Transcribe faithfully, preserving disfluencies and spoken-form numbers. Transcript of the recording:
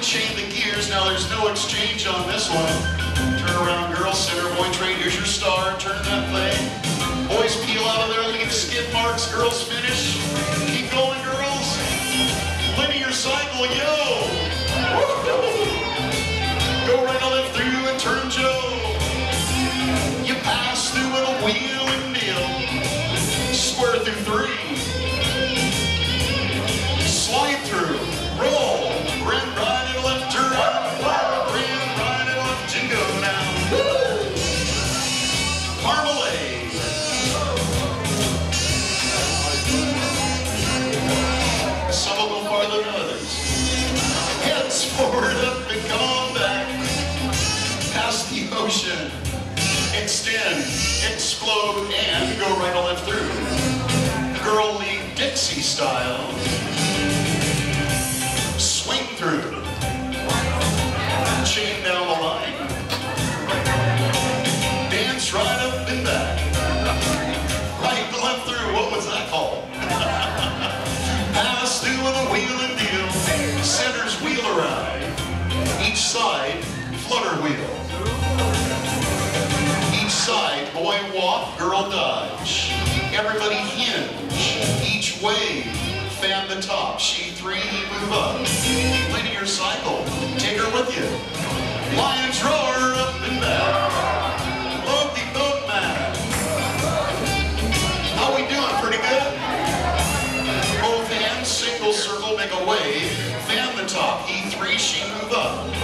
chain the gears. Now there's no exchange on this one. Turn around, girls, center boy trade. Here's your star. Turn that thing. Boys peel out of there, leave skid marks. Girls finish. Keep going, girls. Linear cycle, yo. Go right on left through and turn Joe. You pass through with a wheel and deal. Square through three. Slide through. Roll. Grand right and left turn. Grand right and left and go now. Marmalade. Some will go farther than others. Heads forward, up and come on back. Past the ocean. Extend, explode, and go right and left through. Girl lead Dixie style. Swing through. Chain down the line. Dance right up and back. Right and left through. What was that called? Pass through with a wheel and deal. Center's wheel around. Each side, flutter wheel. Each side, boy walk, girl dodge. Everybody hinge. Each wave, fan the top. She three, move up. Linear cycle, take her with you. Lion's roar, up and back. Love the boat man. How we doing? Pretty good? Both hands, single circle, make a wave. Fan the top. E three, she move up.